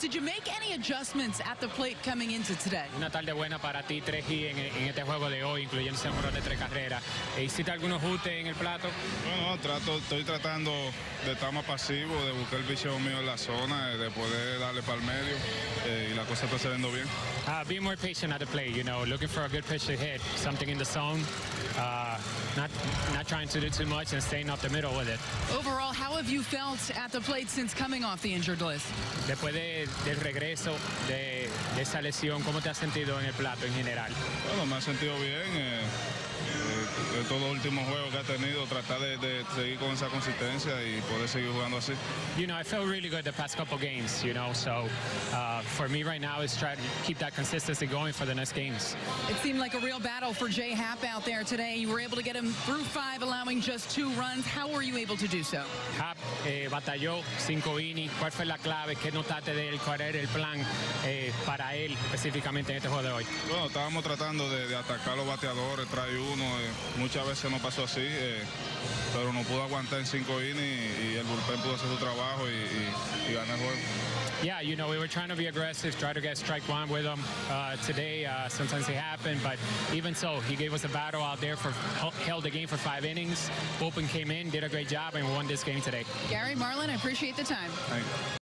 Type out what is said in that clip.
Did you make any adjustments at the plate coming into today? Una tarde buena para ti, 3 hits en este juego de hoy, incluyendo ese jonrón de 3 carreras. ¿Hiciste algunos ajustes en el plato? Bueno, estoy tratando de estar más pasivo, de buscar el picheo mío en la zona, de poder darle para el medio, y la cosa está saliendo bien. Be more patient at the plate, you know, looking for a good pitch to hit, something in the zone, not trying to do too much and staying up the middle with it. Overall, how have you felt at the plate since coming off the injured list? Después del regreso de esa lesión, ¿cómo te has sentido en el plato en general? Bueno, me he sentido bien. De todos los últimos juegos que ha tenido, tratar de seguir con esa consistencia y poder seguir jugando así. You know, I felt really good the past couple games, you know, so for me right now is try to keep that consistency going for the next games. It seemed like a real battle for Jay Happ out there today. You were able to get him through 5, allowing just 2 runs. How were you able to do so? Happ batalló 5 innings. ¿Cuál fue la clave? ¿Qué notaste de él? ¿Cuál era el plan para él específicamente en este juego de hoy? Bueno, estábamos tratando de atacar a los bateadores, trae uno. Muchas veces no pasó así, pero no pudo aguantar en 5 innings y el bullpen pudo hacer su trabajo y ganar el juego. Yeah, you know, we were trying to be aggressive, try to get strike one with him today. Sometimes it happened, but even so, he gave us a battle out there, held the game for 5 innings. Bullpen came in, did a great job, and we won this game today. Gary, Marlon, I appreciate the time. Thank you.